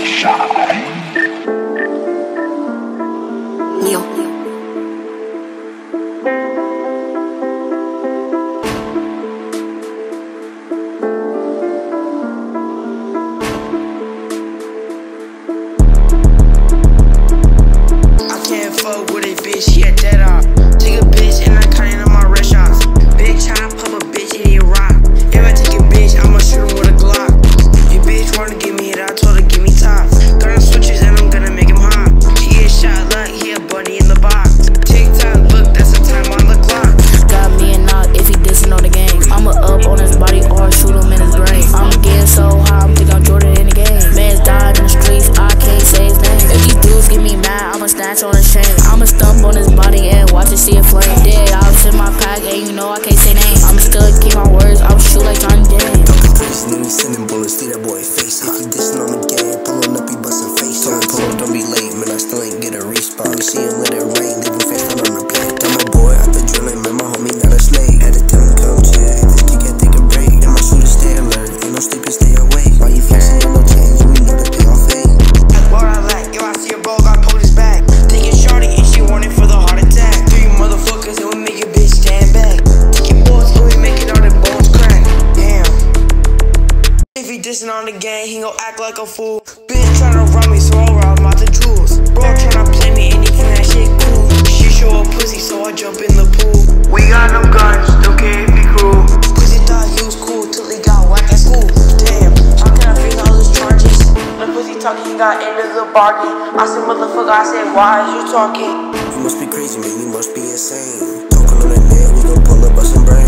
fuck with a bitch, she a dead off. Take a bitch and I cut in on my restaurants. Big tryna pop a bitch, it ain't rock. If I take a bitch, I'ma shoot him with a Glock. Your bitch wanna give me it, I told her give me top. Got on switches and I'm gonna make him hot. She get shot, look, he a buddy in the box. TikTok, look, that's the time on the clock. Got me a knock if he dissing on the game. I'ma up on his body or shoot him in his brain. I'm getting so high, I'm thinking I'm Jordan in the game. Man's died in the streets, I can't say his name. If these dudes get me mad, I'ma snatch on his chain. I'ma stump on his body and watch it see it flame. Dead, I was in my pack and you know I can't say names. I'ma still keep my words, I'll shoot like Johnny James. Talking crazy, niggas sending bullets, leave that boy face hot. If he dissing on the game, pulling up, he busting face. Told him pull up, don't be late, man, I still ain't get a respawn. We see him let it rain, leave him face down on the block. Tell my boy out the drilling, man, my homie not a slave. Had to tell him come chill, this kid can't take a break. And my shooter stay alert, ain't no sleep and stay awake. While you flexing with no change, we know that they all fake. That's what I like, yo, I see a bro, got pulled his back. Take it shorty and she want it for the heart attack. 3 motherfuckers, it will make your bitch stand back. Take your boys, and we make it all the bones crack. Damn. If he dissing on the gang, he gon' act like a fool. Bitch tryna rob me, so I'll rob him out the jewels. Bro tryna play me and he think that shit cool. She show a pussy, so I jump in the pool. We got them guns, don't care if he cruel. Pussy thought he was cool till he got whacked at school. Damn, how can I face all his charges? The pussy talking, he got into the bargain. I said, motherfucker, I said, why is you talking? You must be crazy, man, you must be insane. Talking on that net, we gon' pull up, bust some brains.